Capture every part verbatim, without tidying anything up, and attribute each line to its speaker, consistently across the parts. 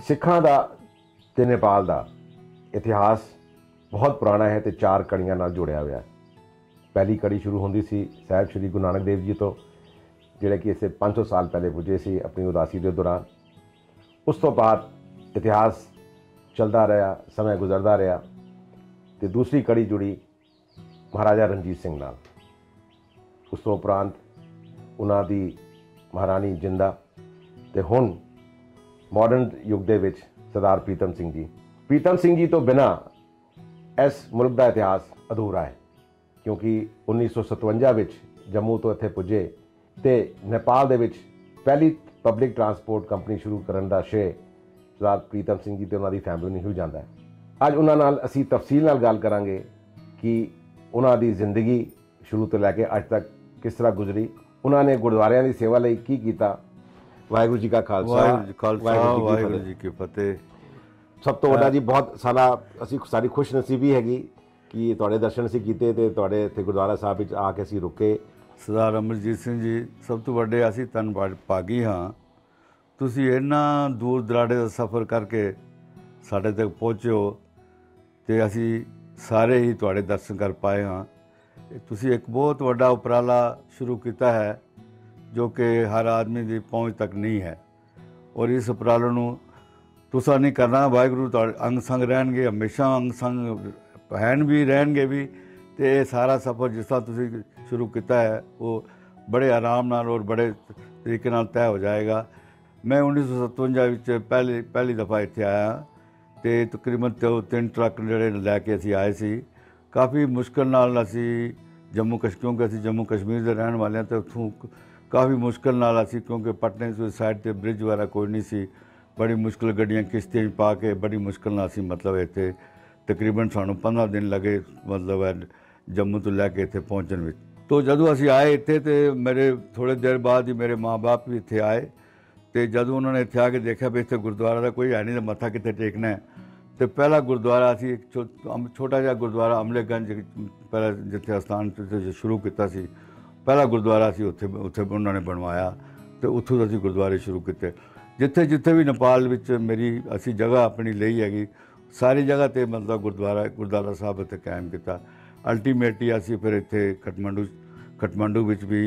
Speaker 1: सिखां दा ते नेपाल दा इतिहास बहुत पुराना है तो चार कड़ियां नाल जुड़िया हुआ है। पहली कड़ी शुरू होंदी सी साहिब श्री गुरु नानक देव जी तो, जिहड़े कि इसे पाँच सौ साल पहले पुजे सी अपनी उदासी के दौरान। उस तो बाद इतिहास चलता रहा, समय गुजरता रहा, तो दूसरी कड़ी जुड़ी महाराजा रणजीत सिंह नाल। उस तो उपरांत उन्हां दी महारानी जिंदा ते हुण मॉडर्न युग दे विच सरदार प्रीतम सिंह जी। प्रीतम सिंह जी तो बिना इस मुल्क का इतिहास अधूरा है, क्योंकि उन्नीस सौ सतवंजा विच जम्मू तो इत्थे पुजे ते नेपाल दे विच पहली पब्लिक ट्रांसपोर्ट कंपनी शुरू करने का श्रेय सरदार प्रीतम सिंह जी ते उन्हां दी फैमिली नूं ही जांदा है। अज उन्हां नाल असीं तफसील नाल गल करांगे कि उन्हां दी जिंदगी शुरू तो लैके अज तक किस तरह गुजरी, उन्होंने गुरुद्वारियां दी सेवा लई की कीता। वाहिगुरू जी का खालसा,
Speaker 2: वाहिगुरू जी की फतेह।
Speaker 1: सब तो वड्डा जी बहुत सारा असीं सारी खुश नसीबी हैगी कि तुहाडे दर्शन असीं कीते ते तुहाडे इत्थे गुरुद्वारा साहब विच आके असीं रुके।
Speaker 2: सरदार अमरजीत सिंह जी सब तो वड्डे असीं धन भागी हाँ, तुसीं इन्ना दूर दराड़े दा सफ़र करके साडे तक पहुँचे हो ते असीं सारे ही तुहाडे दर्शन कर पाए हाँ। तुसीं एक बहुत वड्डा उपराला शुरू किया है जो कि हर आदमी की पहुँच तक नहीं है, और इस उपराले नूं तुसां नहीं करना, वाहिगुरू तुहाडे अंग संग रहणगे, हमेशा अंग संग हैन भी रहणगे भी। तो ये सारा सफ़र जिस तरह तुसीं शुरू किया है वो बड़े आराम नाल और बड़े तरीके नाल तय हो जाएगा। मैं उन्नीस सौ सतवंजा विच पहली पहली दफ़ा इत्थे आया तो तकरीबन तो तीन ट्रक जिहड़े लैके असीं आए सी। काफ़ी मुश्किल नाल असीं जम्मू कश क्योंकि असीं जम्मू कश्मीर के रहने वाले हैं, तो उत्थों काफ़ी मुश्किल नाल असीं क्योंकि पटने की साइड ते ब्रिज वगैरह कोई नहीं सी, बड़ी मुश्किल गड्डियां किश्तियां पा के बड़ी मुश्किल नाल असीं मतलब इत्थे तकरीबन सानूं पंद्रह दिन लगे मतलब जम्मू तो लैके इत्थे पहुँचण विच। तो जदों असीं आए इत्थे तो मेरे थोड़े देर बाद ही मेरे माँ बाप भी इत्थे आए, तो जदों उन्होंने इत्थे आके देखा भी इत्थे गुरुद्वारा का कोई है नहीं, तो मत्था कित्थे टेकना है। तो पहला गुरुद्वारा असीं एक छो, छोटा जिहा गुरुद्वारा अमलेगंज पहला जिथे अस्थान शुरू किया सी, पहला गुरुद्वारा असीं उत्थे उत्थे उन्होंने बनवाया, तो उत्थों असीं गुरुद्वारे शुरू किए। जिथे जिथे भी नेपाल विच मेरी असीं जगह अपनी लई हैगी, सारी जगह ते मतलब गुरुद्वारा गुरुद्वारा साहब इत्थे कायम किया। अल्टीमेटली असीं फिर इत्थे खटमंडू खटमंडू विच भी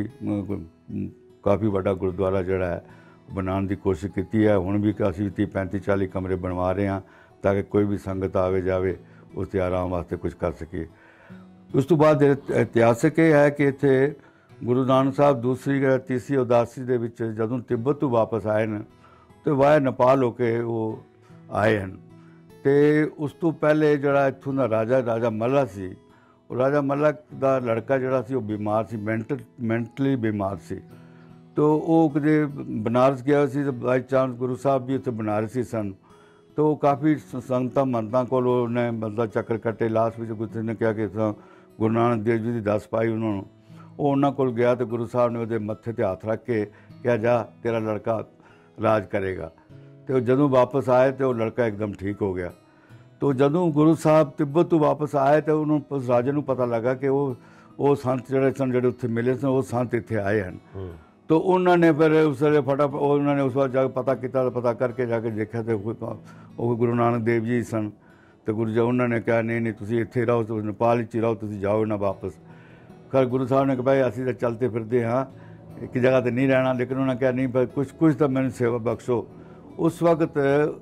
Speaker 2: काफ़ी वड्डा गुरुद्वारा जिहड़ा है बनाने की कोशिश की है। हुण भी असीं तीह पैंती चाली कमरे बनवा रहे हैं ताकि कोई भी संगत आवे जावे उसके आराम वास्ते कुछ कर सके। उस तो बाद इतिहासक ये है कि इत्थे गुरु नानक साहब दूसरी तीसरी उदासी दे विच जदों तिब्बत तो वापस आए न तो वाया नेपाल होके वो आए हैं। तो उस तो पहले जिहड़ा इत्थों दा राजा राजा मल्ला सी, राजा मल्ला दा लड़का जिहड़ा सी वो बीमार सी, मैंटल मैंटली बीमार सी। तो वो किते बनारस गया सी, तो बाई चांस गुरु साहब भी उत्थे बनारस ही सन। तो काफ़ी संगतां मंतां कोल उन्हें मतलब चक्कर कट्टे, लास्ट में किसी ने कहा कि गुरु नानक देव जी की दस पाई उन्होंने, वो उन्होंने कोल गया तो गुरु साहब ने वो मत्थे ते हाथ रख के कहा जा तेरा लड़का राज करेगा। तो जदों वापस आए तो वो लड़का एकदम ठीक हो गया। तो जदों गुरु साहब तिब्बत तो वापस आए तो उन्होंने उस राजे को पता लगा कि वो वो संत जिहड़े सन जिहड़े उत्थे मिले सन वो संत इत्थे आए हैं। तो उन्होंने फिर उस वे फटाफट उन्होंने उस बार जाकर पता किया, पता करके जाके देखा तो वो गुरु नानक देव जी सन। तो गुरु जी उन्होंने कहा नहीं नहीं तुसीं इत्थे रहो, तो नेपाल च रहो, तुसीं जाओ ना वापस। खैर गुरु साहब ने कहा भाई असीं तो चलते फिरते हाँ, एक जगह तो नहीं रहना, लेकिन उन्होंने कहा नहीं भाई कुछ कुछ तो मैंने सेवा बख्शो। उस वक्त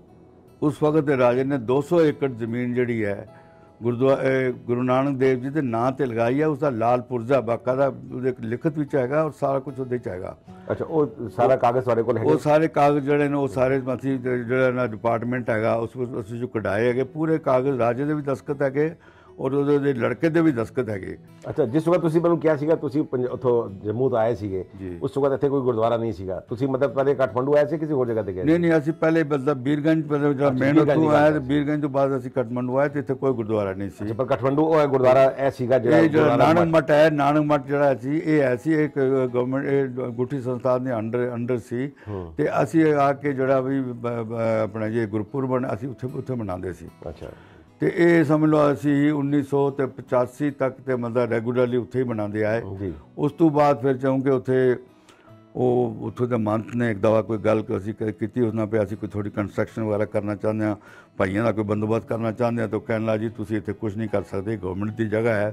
Speaker 2: उस वक्त राजे ने दो सौ एकड़ जमीन जिहड़ी है गुरुद्वारा गुरु नानक देव जी के नाँ ते लगाई है। उसका लाल पुर्जा बाकायदा लिखत विच हैगा और सारा कुछ उहदे च हैगा।
Speaker 1: अच्छा वो सारा कागज़ तुहाडे कोल है?
Speaker 2: वो सारे कागज़ जिहड़े ने वो सारे मसी जिहड़ा ना डिपार्टमेंट हैगा उस उस जो कढाए है पूरे कागज़, राजे दे भी दस्खत है और ਉਹਦੇ लड़के ਦੇ भी दस्खत है।
Speaker 1: अच्छा जिस वक्त ਤੁਸੀਂ ਮੈਨੂੰ ਕਿਹਾ ਸੀਗਾ ਤੁਸੀਂ ਉੱਥੋਂ ਜੰਮੂ ਤੋਂ ਆਏ ਸੀਗੇ, ਉਸ ਵਕਤ ਇੱਥੇ ਕੋਈ ਗੁਰਦੁਆਰਾ ਨਹੀਂ ਸੀਗਾ, ਤੁਸੀਂ ਮਤਲਬ ਪਹਿਲੇ ਕਾਠਮੰਡੂ ਆਏ ਸੀ ਕਿਸੇ ਹੋਰ ਜਗ੍ਹਾ ਤੇ ਗਏ?
Speaker 2: ਨਹੀਂ ਨਹੀਂ ਅਸੀਂ ਪਹਿਲੇ ਮਤਲਬ ਬੀਰਗੰਜ ਪਹਿਲੇ ਜਿਹੜਾ ਮੇਨ ਉੱਥੋਂ ਆਇਆ ਤੇ ਬੀਰਗੰਜ ਤੋਂ ਬਾਅਦ ਅਸੀਂ ਕਾਠਮੰਡੂ ਆਏ ਤੇ ਇੱਥੇ ਕੋਈ ਗੁਰਦੁਆਰਾ ਨਹੀਂ ਸੀ।
Speaker 1: ਪਰ ਕਾਠਮੰਡੂ ਉਹ ਗੁਰਦੁਆਰਾ ਇਹ ਸੀਗਾ ਜਿਹੜਾ
Speaker 2: ਨਾਨਕ ਮੱਠ ਹੈ। ਨਾਨਕ ਮੱਠ ਜਿਹੜਾ ਸੀ ਇਹ ਐਸੀ ਇੱਕ ਗਵਰਨਮੈਂਟ ਗੁੱਠੀ ਸੰਸਥਾ ਦੇ ਅੰਡਰ ਅੰਡਰ ਸੀ ਤੇ ਅਸੀਂ ਆ ਕੇ ਜਿਹੜਾ ਵੀ ਆਪਣਾ ਜੇ ਗੁਰਪੁਰਬ ਅਸੀਂ ਉੱਥੇ ਉੱਥੇ ਮਨਾਉਂਦੇ ਸੀ।
Speaker 1: ਅੱਛਾ
Speaker 2: तो ये समझ लो असी उन्नीस सौ तो पचासी तक तो मतलब रेगूलरली उत्थे ही मनाते आए। उस तो बाद फिर क्योंकि उत्थे ਉਹ ਉੱਥੋਂ ਦੇ ਮੰਤ ਨੇ ਇੱਕ ਦਵਾ ਕੋਈ ਗੱਲ ਅਸੀਂ ਕ- ਕੀਤੀ ਉਸ ਨਾਲ ਪਿਆ ਅਸੀਂ ਕੋਈ ਥੋੜੀ ਕੰਸਟਰਕਸ਼ਨ ਵਗੈਰਾ ਕਰਨਾ ਚਾਹੁੰਦੇ ਹਾਂ, ਭਾਈਆਂ ਦਾ ਕੋਈ ਬੰਦੋਬਸਤ ਕਰਨਾ ਚਾਹੁੰਦੇ ਹਾਂ, ਤਾਂ ਕਹਿਣ ਲੱਗਾ ਜੀ ਤੁਸੀਂ ਇੱਥੇ ਕੁਝ ਨਹੀਂ ਕਰ ਸਕਦੇ, ਗਵਰਨਮੈਂਟ ਦੀ ਜਗ੍ਹਾ ਹੈ,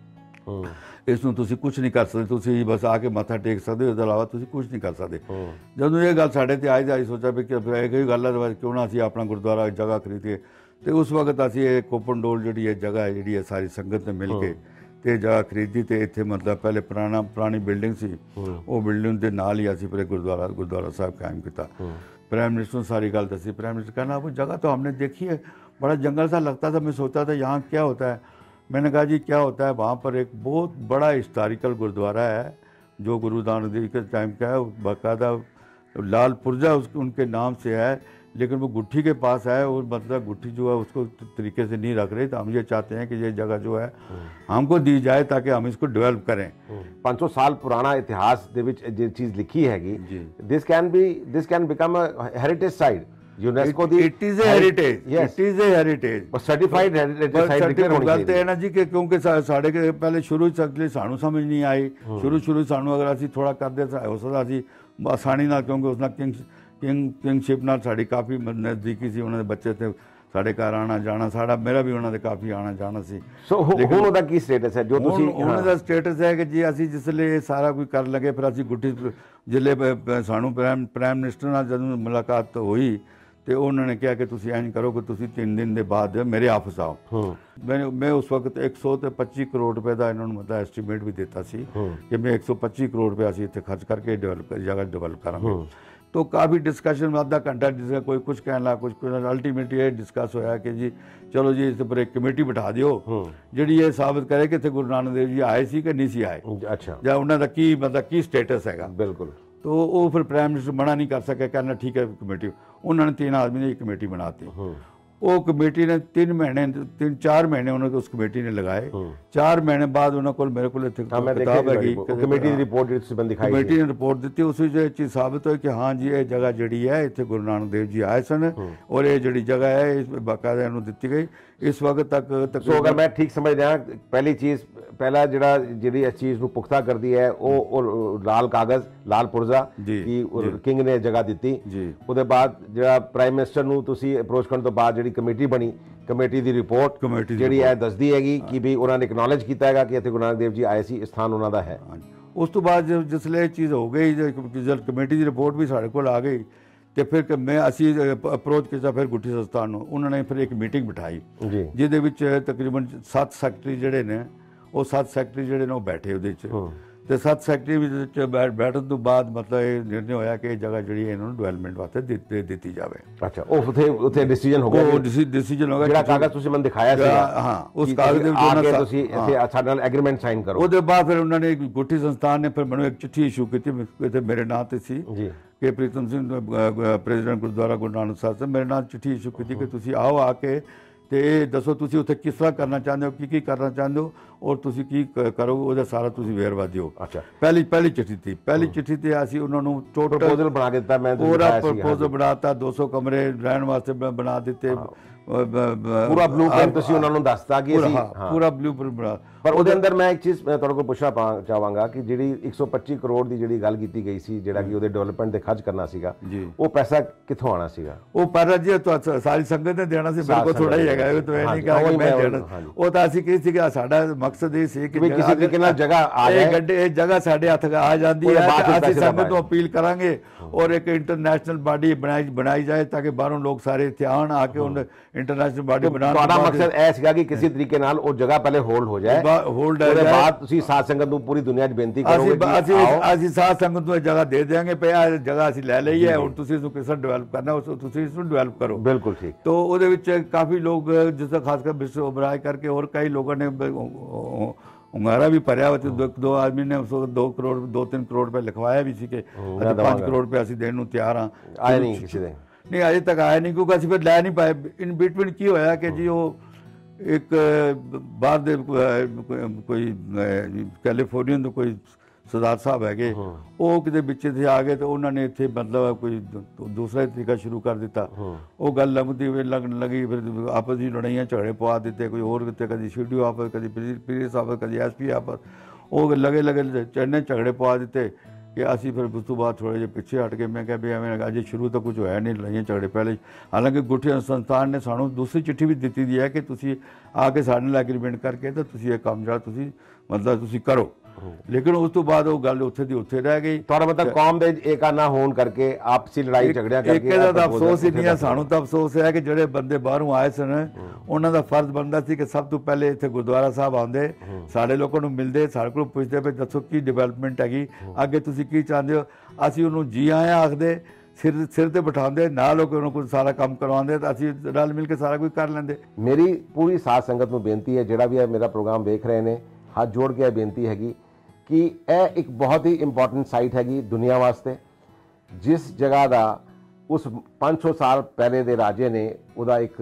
Speaker 2: ਇਸ ਨੂੰ ਤੁਸੀਂ ਕੁਝ ਨਹੀਂ ਕਰ ਸਕਦੇ, ਤੁਸੀਂ ਬਸ ਆ ਕੇ ਮੱਥਾ ਟੇਕ ਸਕਦੇ ਹੋ, ਇਸ ਤੋਂ ਇਲਾਵਾ ਤੁਸੀਂ ਕੁਝ ਨਹੀਂ ਕਰ ਸਕਦੇ। ਜਦੋਂ ਇਹ ਗੱਲ ਸਾਡੇ ਤੇ ਆਈ ਤਾਂ ਅਸੀਂ ਸੋਚਿਆ ਵੀ ਕਿ ਇਹ ਕੋਈ ਗੱਲ ਹੈ ਕਿਉਂ ਨਾ ਅਸੀਂ ਆਪਣਾ ਗੁਰਦੁਆਰਾ ਜਗ੍ਹਾ ਖਰੀਦੀਏ। ਤੇ ਉਸ ਵਕਤ ਅਸੀਂ ਇਹ ਕੋਪਨ ਡੋਲ ਜਿਹੜੀ ਹੈ ਜਗ੍ਹਾ ਹੈ ਜਿਹੜੀ ਹੈ ਸਾਰੀ ਸੰਗਤ ਨੇ ਮਿਲ ਕੇ ਤੇ ਜਗ੍ਹਾ ਖਰੀਦੀ ਤੇ ਇੱਥੇ ਮਤਲਬ ਪਹਿਲੇ ਪੁਰਾਣਾ ਪੁਰਾਣੀ ਬਿਲਡਿੰਗ ਸੀ, ਉਹ ਬਿਲਡਿੰਗ ਦੇ ਨਾਲ ਹੀ ਅਸੀਂ ਫਿਰ ਗੁरुद्वारा गुरुद्वारा साहब कायम किया। प्राइम मिनिस्टर ने सारी गल दसी। प्राइम मिनिस्टर कहना वो जगह तो हमने देखी है, बड़ा जंगल सा लगता था, मैं सोचता था यहाँ क्या होता है। मैंने कहा जी क्या होता है, वहाँ पर एक बहुत बड़ा हिस्टोरिकल गुरुद्वारा है जो गुरु नानक देव के टाइम का है, बाकायदा लाल पुरजा उस उनके नाम से है, लेकिन वो गुट्ठी के पास है और मतलब गुट्ठी जो है उसको तरीके से नहीं रख रहे। तो हम ये चाहते हैं कि ये जगह जो है हमको दी जाए ताकि हम इसको डेवलप करें।
Speaker 1: पाँच सौ साल पुराना इतिहास ਦੇ ਵਿੱਚ ਜੇ ਚੀਜ਼ ਲਿਖੀ ਹੈਗੀ, this can be this can become a heritage site UNESCO ਦੀ।
Speaker 2: It is a heritage, it is a heritage
Speaker 1: ਪਰ ਸਰਟੀਫਾਈਡ ਹੈਰੀਟੇਜ ਸਾਈਟ ਡਿਕਲੇਅਰ ਹੋਣੀ
Speaker 2: ਗੱਲ ਤੇ
Speaker 1: ਚਾਹੀਦੀ
Speaker 2: ਹੈ ਨਾ ਜੀ ਕਿ ਕਿਉਂਕਿ ਸਾ- ਸਾਡੇ ਕੇ ਪਹਿਲੇ ਸ਼ੁਰੂ ਚ ਸਾਨੂੰ ਸਮਝ ਨਹੀਂ ਆਈ, ਸ਼ੁਰੂ ਸ਼ੁਰੂ ਸਾਨੂੰ ਅਗਰ ਅਸੀਂ ਥੋੜਾ ਕਰਦੇ ਤਾਂ ਹੋ ਸਕਦਾ ਅਸੀਂ ਆਸਾਨੀ ਨਾਲ, ਕਿਉਂਕਿ ਉਸ ਨਾਲ ਕਿੰਗ ਕਿੰਗ ਕਿੰਗਸ਼ਿਪ ਨਾਲ ਸਾਡੀ ਕਾਫੀ ਨਜ਼ਦੀਕੀ ਸੀ, ਉਹਨਾਂ ਦੇ ਬੱਚੇ ਤੇ ਸਾਡੇ ਘਰ ਆਣਾ ਜਾਣਾ, ਸਾਡਾ ਮੇਰਾ ਵੀ ਉਹਨਾਂ ਦੇ ਕਾਫੀ ਆਣਾ ਜਾਣਾ ਸੀ।
Speaker 1: ਸੋ ਹੁਣ ਉਹਦਾ ਕੀ ਸਟੇਟਸ ਹੈ ਜੋ ਤੁਸੀਂ
Speaker 2: ਉਹਨਾਂ ਦਾ ਸਟੇਟਸ ਹੈ ਕਿ ਜੀ ਅਸੀਂ ਜਿਸਲੇ ਇਹ ਸਾਰਾ ਕੁਝ ਕਰਨ ਲੱਗੇ ਫਿਰ ਅਸੀਂ ਗੁੱਠੀ ਜਿਲੇ ਸਾਨੂੰ ਪ੍ਰਾਈਮ ਪ੍ਰਾਈਮ ਮਿਨਿਸਟਰ ਨਾਲ ਜਦੋਂ ਮੁਲਾਕਾਤ ਹੋਈ ਤੇ ਉਹਨਾਂ ਨੇ ਕਿਹਾ ਕਿ ਤੁਸੀਂ ਇੰਝ ਕਰੋ ਕਿ ਤੁਸੀਂ ਤਿੰਨ ਦਿਨ ਦੇ ਬਾਅਦ ਮੇਰੇ ਆਫਿਸ ਆਓ। ਮੈਂ ਮੈਂ ਉਸ ਵਕਤ ਇੱਕ ਸੌ ਤੇ ਪੱਚੀ ਕਰੋੜ ਰੁਪਏ ਦਾ ਇਹਨਾਂ ਨੂੰ ਮਤਲਬ ਐਸਟੀਮੇਟ ਵੀ ਦਿੱਤਾ ਸੀ ਕਿ ਮੈਂ ਇੱਕ ਸੌ ਪੱਚੀ ਕਰੋੜ ਰੁਪਏ ਅਸੀਂ ਇੱਥੇ ਖਰਚ ਕਰਕੇ ਡਿਵੈਲਪ ਜਗ੍ਹਾ ਡਿਵੈਲਪ ਕਰਾਂਗੇ। तो काफ़ी डिस्कशन में आधा घंटा जिसका कोई कुछ कहना लगा कुछ कुछ अल्टीमेटली ये डिस्कस होया कि जी चलो जी इस पर एक कमेटी बिठा दियो ਜਿਹੜੀ ਇਹ ਸਾਬਤ ਕਰੇ ਕਿ ਇੱਥੇ ਗੁਰੂ ਨਾਨਕ ਦੇਵ ਜੀ ਆਏ ਸੀ ਕਿ ਨਹੀਂ ਸੀ ਆਏ,
Speaker 1: ਅੱਛਾ,
Speaker 2: ਜਾਂ ਉਹਨਾਂ ਦਾ ਕੀ ਮਤਲਬ ਕੀ ਸਟੇਟਸ ਹੈਗਾ।
Speaker 1: ਬਿਲਕੁਲ।
Speaker 2: तो ਉਹ ਫਿਰ ਪ੍ਰਾਈਮ ਮਿਨਿਸਟਰ ਮਨਾ ਨਹੀਂ ਕਰ ਸਕਿਆ, ਕਹਿੰਦਾ ਠੀਕ ਹੈ ਕਮੇਟੀ। ਉਹਨਾਂ ਨੇ ਤਿੰਨ ਆਦਮੀ ਨੇ ਇੱਕ ਕਮੇਟੀ ਬਣਾਤੀ। ਉਹ ਕਮੇਟੀ ਨੇ ਤਿੰਨ ਮਹੀਨੇ ਤਿੰਨ ਚਾਰ ਮਹੀਨੇ ਉਹਨਾਂ को उस कमेटी ने लगाए। चार महीने बाद ਉਹਨਾਂ ਕੋਲ ਮੇਰੇ ਕੋਲ ਇੱਥੇ ਕਿਤਾਬ ਹੈਗੀ
Speaker 1: ਕਮੇਟੀ ਦੀ ਰਿਪੋਰਟ ਜਿਹੜੀ ਤੁਸੀਂ ਦਿਖਾਈ,
Speaker 2: ਕਮੇਟੀ ਨੇ ਰਿਪੋਰਟ ਦਿੱਤੀ, ਉਸ ਵਿੱਚ ਇਹ ਚੀਜ਼ ਸਾਬਤ ਹੋਈ ਕਿ ਹਾਂ ਜੀ ਇਹ ਜਗ੍ਹਾ ਜਿਹੜੀ ਹੈ ਇੱਥੇ ਗੁਰੂ ਨਾਨਕ ਦੇਵ ਜੀ ਆਏ ਸਨ ਔਰ ਇਹ ਜਿਹੜੀ ਜਗ੍ਹਾ ਹੈ ਇਸ ਬਾਕਾਇਦਾ ਇਹਨੂੰ ਦਿੱਤੀ ਗਈ। ਇਸ ਵਕਤ ਤੱਕ
Speaker 1: ਸੋ ਅਗਰ ਮੈਂ ਠੀਕ ਸਮਝ ਰਿਹਾ, ਪਹਿਲੀ ਚੀਜ਼ ਪਹਿਲਾ ਜਿਹੜਾ ਜਿਹੜੀ ਇਸ ਚੀਜ਼ ਨੂੰ ਪੁਖਤਾ ਕਰਦੀ ਹੈ ਉਹ ਲਾਲ ਕਾਗਜ਼ ਲਾਲ ਪੁਰਜ਼ਾ ਕਿ ਕਿੰਗ ਨੇ ਜਗ੍ਹਾ ਦਿੱਤੀ। ਉਹਦੇ ਬਾਅਦ ਜਿਹੜਾ ਪ੍ਰਾਈਮ ਮਿਨਿਸਟਰ ਨੂੰ ਤੁਸੀਂ ਅਪਰੋਚ ਕਰਨ ਤੋਂ ਬਾਅਦ ਜਿਹੜੀ ਕਮੇਟੀ ਬਣੀ, ਕਮੇਟੀ ਦੀ ਰਿਪੋਰਟ ਜਿਹੜੀ ਹੈ ਦੱਸਦੀ ਹੈਗੀ ਕਿ ਵੀ ਉਹਨਾਂ ਨੇ ਐਕਨੋਲਜ ਕੀਤਾ ਹੈਗਾ ਕਿ ਇੱਥੇ ਗੁਰੂ ਨਾਨਕ ਦੇਵ ਜੀ ਆਏ ਸੀ, ਸਥਾਨ ਉਹਨਾਂ ਦਾ ਹੈ।
Speaker 2: ਉਸ ਤੋਂ ਬਾਅਦ ਜਿਸਲੇ ਇਹ ਚੀਜ਼ ਹੋ ਗਈ, ਜਦ ਕਮੇਟੀ ਦੀ ਰਿਪੋਰਟ ਵੀ ਸਾਡੇ ਕੋਲ ਆ ਗਈ ਤੇ ਫਿਰ ਮੈਂ ਅਸੀਂ ਅਪਰੋਚ ਕੀਤਾ ਫਿਰ ਗੁੱਠੀ ਸੰਸਥਾਨ ਨੂੰ। ਉਹਨਾਂ ਨੇ ਫਿਰ ਇੱਕ ਮੀਟਿੰਗ ਬਿਠਾਈ ਜਿਹਦੇ ਵਿੱਚ ਤਕਰੀਬਨ ਸੱਤ ਸੈਕਟਰੀ ਜਿਹੜੇ ਨੇ ਉਹ ਸੱਤ ਸੈਕਟਰੀ ਜਿਹੜੇ ਨੇ ਉਹ ਬੈਠੇ ਉਹਦੇ 'ਚ, ਤੇ ਸੱਤ ਸੈਕਟਰੀ ਵਿੱਚ ਬੈਠਣ ਤੋਂ ਬਾਅਦ ਮਤਲਬ ਇਹ ਨਿਰਣੇ ਹੋਇਆ ਕਿ ਇਹ ਜਗ੍ਹਾ ਜਿਹੜੀ ਇਹਨਾਂ ਨੂੰ ਡਿਵੈਲਪਮੈਂਟ ਵਾਸਤੇ ਦਿੱਤੀ ਦਿੱਤੀ ਜਾਵੇ।
Speaker 1: ਅੱਛਾ, ਉਹ ਉੱਥੇ ਉੱਥੇ ਡਿਸੀਜਨ ਹੋ ਗਿਆ,
Speaker 2: ਉਹ ਡਿਸੀਜਨ ਹੋ ਗਿਆ।
Speaker 1: ਜਿਹੜਾ ਕਾਗਜ਼ ਤੁਸੀਂ ਮੈਨੂੰ ਦਿਖਾਇਆ ਸੀ,
Speaker 2: ਹਾਂ, ਉਸ ਕਾਗਜ਼ ਦੇ ਵਿੱਚ
Speaker 1: ਤੁਸੀਂ ਇੱਥੇ ਸਾਡੇ ਨਾਲ ਐਗਰੀਮੈਂਟ ਸਾਈਨ ਕਰੋ।
Speaker 2: ਉਹਦੇ ਬਾਅਦ ਫਿਰ ਉਹਨਾਂ ਨੇ ਗੁੱਠੀ ਸੰਸਥਾਨ ਨੇ ਫਿਰ ਮੈਨੂੰ ਇੱਕ ਚਿੱਠੀ ਇਸ਼ੂ ਕੀਤੀ, ਇੱਥੇ ਮੇਰੇ ਨਾਂ ਤੇ ਸੀ ਜੀ ਕਿ ਪ੍ਰੀਤਮ ਸਿੰਘ ਪ੍ਰੈਜ਼ੀਡੈਂਟ ਗੁਰਦੁਆਰਾ ਗੁਰੂ ਨਾਨਕ ਸਾਹਿਬ ਤੋਂ ਮੇਰੇ ਨਾਲ ਚਿੱਠੀ ਇਸ਼ੂ ਕੀਤੀ ਕਿ ਤੁਸੀਂ ਆਓ ਆ ਕੇ ਤੇ ਇਹ ਦੱਸੋ ਤੁਸੀਂ ਉੱਥੇ ਕਿਸ ਤਰ੍ਹਾਂ ਕਰਨਾ ਚਾਹੁੰਦੇ ਹੋ, ਕੀ ਕੀ ਕਰਨਾ ਚਾਹੁੰਦੇ ਹੋ ਔਰ ਤੁਸੀਂ ਕੀ ਕਰੋਗੇ, ਉਹਦਾ ਸਾਰਾ ਤੁਸੀਂ ਵੇਰਵਾ ਦਿਓ। ਅੱਛਾ, ਪਹਿਲੀ ਪਹਿਲੀ ਚਿੱਠੀ ਸੀ। ਪਹਿਲੀ ਚਿੱਠੀ ਤੇ ਅਸੀਂ ਉਹਨਾਂ ਨੂੰ ਟੋਟਲ ਪ੍ਰਪੋਜ਼ਲ ਬਣਾ ਕੇ ਦਿੱਤਾ, ਮੈਂ ਪੂਰਾ ਪ੍ਰਪੋਜ਼ਲ ਬਣਾਤਾ, ਦੋ ਸੌ ਕਮਰੇ ਰਹਿਣ ਵਾਸਤੇ ਬਣਾ ਦਿੱਤੇ,
Speaker 1: ਪੂਰਾ ਬਲੂਪ੍ਰਿੰਟ ਤੁਸੀਂ ਉਹਨਾਂ ਨੂੰ ਦੱਸਤਾ ਕਿ ਅਸੀਂ
Speaker 2: ਪੂਰਾ ਬਲੂਪ੍ਰਿੰਟ ਬਣਾ।
Speaker 1: ਪਰ ਉਹਦੇ ਅੰਦਰ ਮੈਂ ਇੱਕ ਚੀਜ਼ ਮੈਂ ਤੁਹਾਡੇ ਕੋਲ ਪੁੱਛਣਾ ਚਾਹਾਂਗਾ ਕਿ ਜਿਹੜੀ ਇੱਕ ਸੌ ਪੱਚੀ ਕਰੋੜ ਦੀ ਜਿਹੜੀ ਗੱਲ ਕੀਤੀ ਗਈ ਸੀ ਜਿਹੜਾ ਕਿ ਉਹਦੇ ਡਿਵੈਲਪਮੈਂਟ ਤੇ ਖਰਚ ਕਰਨਾ ਸੀਗਾ, ਉਹ ਪੈਸਾ ਕਿੱਥੋਂ ਆਣਾ ਸੀਗਾ? ਉਹ
Speaker 2: ਪਰ ਜੀ ਸਾਰੀ ਸੰਗਤ ਨੇ ਦੇਣਾ ਸੀ, ਬਿਲਕੁਲ ਥੋੜਾ ਹੀ ਹੈਗਾ, ਤਾਂ ਇਹ ਨਹੀਂ ਕਹਾਂ ਕਿ ਮੈਂ ਦੇਣਾ। ਉਹ ਤਾਂ ਅਸੀਂ ਕੀ ਸੀਗਾ, ਸਾਡਾ ਮਕਸਦ ਇਹ ਸੀ ਕਿ
Speaker 1: ਕਿਸੇ ਤਰੀਕੇ ਨਾਲ ਜਗ੍ਹਾ ਆ ਜਾਏ,
Speaker 2: ਗੱਡੇ ਇਹ ਜਗ੍ਹਾ ਸਾਡੇ ਹੱਥ ਆ ਜਾਂਦੀ ਹੈ, ਅਸੀਂ ਸੰਗਤ ਨੂੰ ਅਪੀਲ ਕਰਾਂਗੇ ਔਰ ਇੱਕ ਇੰਟਰਨੈਸ਼ਨਲ ਬਾਡੀ ਬਣਾਈ ਬਣਾਈ ਜਾਏ ਤਾਂ ਕਿ ਬਾਹਰੋਂ ਲੋਕ ਸਾਰੇ ਇੱਥੇ ਆਉਣ, ਆ ਕੇ ਉਹਨੂੰ ਇੰਟਰਨੈਸ਼ਨਲ ਬਾਡੀ ਬਣਾਉਣ।
Speaker 1: ਤੁਹਾਡਾ ਮਕਸਦ ਇਹ ਸੀਗਾ ਕਿ ਕਿਸੇ ਤਰੀਕੇ ਨਾਲ ਉਹ ਜਗ੍ਹਾ ਪਹਿਲੇ ਹੋਲਡ ਹੋ ਜਾਏ,
Speaker 2: ਹੋਲਡ
Speaker 1: ਉਹਦੇ ਬਾਅਦ ਤੁਸੀਂ ਸਾਧ ਸੰਗਤ ਨੂੰ ਪੂਰੀ ਦੁਨੀਆ 'ਚ ਬੇਨਤੀ ਕਰੋਗੇ ਕਿ
Speaker 2: ਅਸੀਂ ਅਸੀਂ ਸਾਧ ਸੰਗਤ ਨੂੰ ਜਗ੍ਹਾ ਦੇ ਦੇਵਾਂਗੇ, ਪਿਆ ਜਗ੍ਹਾ ਅਸੀਂ ਲੈ ਲਈ ਹੈ, ਹੁਣ ਤੁਸੀਂ ਇਸਨੂੰ ਕਿਸ ਤਰ੍ਹਾਂ ਡਿਵੈਲਪ ਕਰਨਾ ਉਸ ਤੁਸੀਂ ਇਸਨੂੰ ਡਿਵੈਲਪ ਕਰੋ।
Speaker 1: ਬਿਲਕੁਲ ਠੀਕ।
Speaker 2: तो ਉਹਦੇ ਵਿੱਚ ਕਾਫੀ ਲੋਕ ਜਿਸ ਤਰ੍ਹਾਂ ਖਾਸ ਕਰ ਵਿਸ਼ਵ ਉਭਰਾਏ ਕਰਕੇ और कई लोगों ने हंगारा भी भरिया हुआ, दो, दो आदमी ने उसको दो करोड़ दो तीन करोड़ रुपए लिखवाया भी सी कि पाँच करोड़ रुपए ਅਸੀਂ ਦੇਣ ਨੂੰ ਤਿਆਰ ਹਾਂ।
Speaker 1: ਆਏ ਨਹੀਂ ਕਿਸੇ ਦੇ?
Speaker 2: ਨਹੀਂ ਅਜੇ ਤੱਕ ਆਇਆ ਨਹੀਂ, ਕਿਉਂਕਿ ਅਸੀਂ ਫਿਰ ਲੈ ਨਹੀਂ ਪਾਏ। ਇਨ ਬਿਟਵੀਨ ਕੀ ਹੋਇਆ ਕਿ ਜੀ ਉਹ ਇੱਕ ਬਾਹਰ ਦੇ ਕੋਈ ਕੈਲੀਫੋਰਨੀਆ ਤੋਂ ਕੋਈ ਸਰਦਾਰ ਸਾਹਿਬ ਹੈਗੇ, ਉਹ ਕਿਤੇ ਵਿੱਚ ਇੱਥੇ ਆ ਗਏ ਤੇ ਉਹਨਾਂ ਨੇ ਇੱਥੇ ਮਤਲਬ ਕੋਈ ਦੂਸਰਾ ਤਰੀਕਾ ਸ਼ੁਰੂ ਕਰ ਦਿੱਤਾ। ਉਹ ਗੱਲ ਲੰਮਦੀ ਹੋਈ ਲੱਗਣ ਲੱਗੀ, ਫਿਰ ਆਪਸ ਦੀ ਲੜਾਈਆਂ ਝਗੜੇ ਪਵਾ ਦਿੱਤੇ, ਕੋਈ ਹੋਰ ਕਿਤੇ ਕਦੀ ਸ਼ੀਡੀਓ ਆਪਸ, ਕਦੀ ਪੀਰੀ ਸਾਹਿਬ, ਕਦੀ ਐਸ ਪੀ ਆਪਸ, ਉਹ ਲਗੇ ਲਗੇ ਚੜਨੇ ਝਗੜੇ ਪਵਾ ਦਿੱਤੇ। कि असी फिर उस तो बाद थोड़े जे पिछे हट के मैं क्या भी एवं अजे शुरू तो कुछ होया नहीं, लड़ाइयाँ झगड़े पहले। हालांकि गुरसिख संस्थान ने सानू दूसरी चिट्ठी भी दी दी है कि तुसी आके साडे नाल एग्रीमेंट करके तो तुसी ये काम जिहड़ा तुसी मतलब तुसी करो, लेकिन उस तो बाद वो गल उत्थे दी उत्थे रह गई।
Speaker 1: ਤੁਹਾਡਾ मतलब कौम ਦੇ ਏਕਾ ਨਾ ਹੋਣ ਕਰਕੇ ਆਪਸੀ ਲੜਾਈ ਝਗੜਿਆਂ ਕਰਕੇ
Speaker 2: ਇੱਕ ਇਹਦਾ ਤਾਂ ਅਫਸੋਸ ਹੀ ਨਹੀਂ ਹੈ, ਸਾਨੂੰ ਤਾਂ ਅਫਸੋਸ ਹੈ ਕਿ ਜਿਹੜੇ ਬੰਦੇ ਬਾਹਰੋਂ ਆਏ ਸਨ ਉਹਨਾਂ ਦਾ ਫਰਜ਼ ਬਣਦਾ ਸੀ ਕਿ ਸਭ ਤੋਂ ਪਹਿਲੇ ਇੱਥੇ ਗੁਰਦੁਆਰਾ ਸਾਹਿਬ ਆਉਂਦੇ, ਸਾਡੇ ਲੋਕਾਂ ਨੂੰ ਮਿਲਦੇ, ਸਾਡੇ ਕੋਲ ਪੁੱਛਦੇ ਵੀ ਦੱਸੋ ਕੀ ਡਿਵੈਲਪਮੈਂਟ ਹੈਗੀ, ਅੱਗੇ ਤੁਸੀਂ ਕੀ ਚਾਹੁੰਦੇ ਹੋ। ਅਸੀਂ ਉਹਨੂੰ ਜੀ ਆਇਆਂ ਆਖਦੇ, ਸਿਰ ਸਿਰ ਤੇ ਬਿਠਾਉਂਦੇ, ਨਾਲ ਹੋ ਕੇ ਉਹਨਾਂ ਕੋਲ ਸਾਰਾ ਕੰਮ ਕਰਵਾਉਂਦੇ ਤਾਂ ਅਸੀਂ ਰਲ ਮਿਲ ਕੇ ਸਾਰਾ ਕੁਝ ਕਰ ਲੈਂਦੇ।
Speaker 1: ਮੇਰੀ ਪੂਰੀ ਸਾਧ ਸੰਗਤ ਨੂੰ ਬੇਨਤੀ ਹੈ, ਜਿਹੜਾ ਵੀ ਹੈ ਮੇਰਾ ਪ੍ਰੋਗਰਾਮ ਵੇਖ ਰਹੇ ਨੇ, ਹੱਥ ਜੋੜ ਕੇ ਇਹ ਬੇਨਤੀ ਹੈਗੀ ਕਿ ਇਹ ਇੱਕ ਬਹੁਤ ਹੀ ਇੰਪੋਰਟੈਂਟ ਸਾਈਟ ਹੈਗੀ ਦੁਨੀਆ ਵਾਸਤੇ। ਜਿਸ ਜਗ੍ਹਾ ਦਾ ਉਸ ਪੰਜ ਸੌ ਸਾਲ ਪਹਿਲੇ ਦੇ ਰਾਜੇ ਨੇ ਉਹਦਾ ਇੱਕ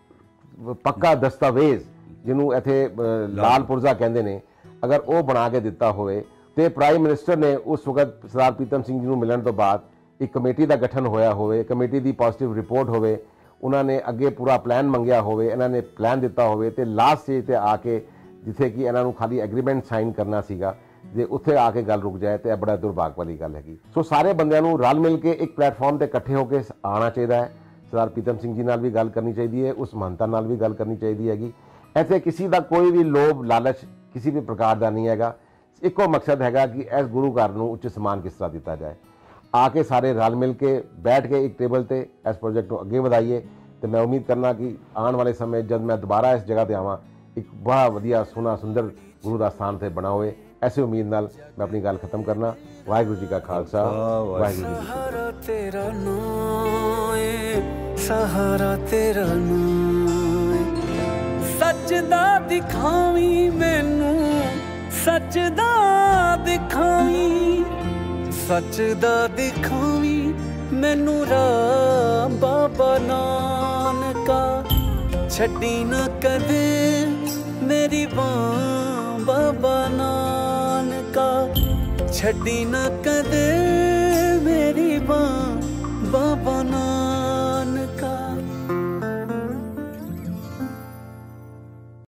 Speaker 1: ਪੱਕਾ ਦਸਤਾਵੇਜ਼ ਜਿਹਨੂੰ ਇੱਥੇ ਲਾਲ ਪੁਰਜ਼ਾ ਕਹਿੰਦੇ ਨੇ, ਅਗਰ ਉਹ ਬਣਾ ਕੇ ਦਿੱਤਾ ਹੋਵੇ ਤੇ ਪ੍ਰਾਈਮ ਮਿਨਿਸਟਰ ਨੇ ਉਸ ਵਕਤ ਸਰਦਾਰ ਪ੍ਰੀਤਮ ਸਿੰਘ ਜੀ ਨੂੰ ਮਿਲਣ ਤੋਂ ਬਾਅਦ ਇੱਕ ਕਮੇਟੀ ਦਾ ਗਠਨ ਹੋਇਆ ਹੋਵੇ, ਕਮੇਟੀ ਦੀ ਪੋਜ਼ਿਟਿਵ ਰਿਪੋਰਟ ਹੋਵੇ, ਉਹਨਾਂ ਨੇ ਅੱਗੇ ਪੂਰਾ ਪਲਾਨ ਮੰਗਿਆ ਹੋਵੇ, ਇਹਨਾਂ ਨੇ ਪਲਾਨ ਦਿੱਤਾ ਹੋਵੇ ਤੇ ਲਾਸਟ ਸਟੇਜ ਤੇ ਆ ਕੇ ਜਿੱਥੇ ਕਿ ਇਹਨਾਂ ਨੂੰ ਖਾਲੀ ਐਗਰੀਮੈਂਟ ਸਾਈਨ ਕਰਨਾ ਸੀਗਾ, ਜੇ ਉੱਥੇ ਆ ਕੇ ਗੱਲ ਰੁਕ ਜਾਏ ਤੇ ਇਹ ਬੜਾ ਦੁਰਭਾਗ ਵਾਲੀ ਗੱਲ ਹੈਗੀ। ਸੋ ਸਾਰੇ ਬੰਦਿਆਂ ਨੂੰ ਰਲ ਮਿਲ ਕੇ ਇੱਕ ਪਲੇਟਫਾਰਮ ਤੇ ਇਕੱਠੇ ਹੋ ਕੇ ਆਉਣਾ ਚਾਹੀਦਾ ਹੈ। ਸਰਦਾਰ ਪ੍ਰੀਤਮ ਸਿੰਘ ਜੀ ਨਾਲ ਵੀ ਗੱਲ ਕਰਨੀ ਚਾਹੀਦੀ ਹੈ, ਉਸ ਮਹੰਤਾਂ ਨਾਲ ਵੀ ਗੱਲ ਕਰਨੀ ਚਾਹੀਦੀ ਹੈਗੀ। ਇੱਥੇ ਕਿਸੇ ਦਾ ਕੋਈ ਵੀ ਲੋਭ ਲਾਲਚ ਕਿਸੇ ਵੀ ਪ੍ਰਕਾਰ ਦਾ ਨਹੀਂ ਹੈਗਾ, ਇੱਕੋ ਮਕਸਦ ਹੈਗਾ ਕਿ ਇਸ ਗੁਰੂ ਘਰ ਨੂੰ ਉੱਚ ਸਨਮਾਨ ਕਿਸ ਤਰ੍ਹਾਂ ਦਿੱਤਾ ਜਾਏ। ਆ ਕੇ ਸਾਰੇ ਰਲ ਮਿਲ ਕੇ ਬੈਠ ਕੇ ਇੱਕ ਟੇਬਲ ਤੇ ਇਸ ਪ੍ਰੋਜੈਕਟ ਨੂੰ ਅੱਗੇ ਵਧਾਈਏ ਤੇ ਮੈਂ ਉਮੀਦ ਕਰਨਾ ਕਿ ਆਉਣ ਵਾਲੇ ਸਮੇਂ ਜਦ ਮੈਂ ਦੁਬਾਰਾ ਇਸ ਜਗ੍ਹਾ ਤੇ ਆਵਾਂ ਇੱਕ ਬੜਾ ਵਧੀਆ ਸੋਹਣਾ ਸੁੰਦਰ ਗੁਰੂ ਦਾ ਸਥਾਨ ਤੇ ਬਣਾ ਹੋਏ। ਐਸੇ ਉਮੀਦ ਨਾਲ ਮੈਂ ਆਪਣੀ ਗੱਲ ਖਤਮ ਕਰਨਾ। ਵਾਹਿਗੁਰੂ ਜੀ ਕਾ ਖਾਲਸਾ, ਵਾਹਿਗੁਰੂ ਜੀ ਕੀ
Speaker 3: ਸਹਾਰਾ ਤੇਰਾ ਨਾਮ ਏ, ਸਹਾਰਾ ਤੇਰਾ ਨਾਮ ਏ। ਸੱਚ ਦਾ ਦਿਖਾਵੀਂ ਮੈਨੂੰ, ਸੱਚ ਦਾ ਦਿਖਾਵੀਂ, ਸੱਚ ਦਾ ਦਿਖਾਵੀਂ ਮੈਨੂੰ ਰਾਹ ਬਾਬਾ ਨਾਨਕਾ। ਛੱਡੀ ਨਾ ਕਦੇ ਮੇਰੀ ਬਾਂਹ ਬਾਬਾ ਨਾਨਕਾ, ਛੱਡੀ ਨਾ ਕਦੇ ਮੇਰੀ ਬਾਂਹ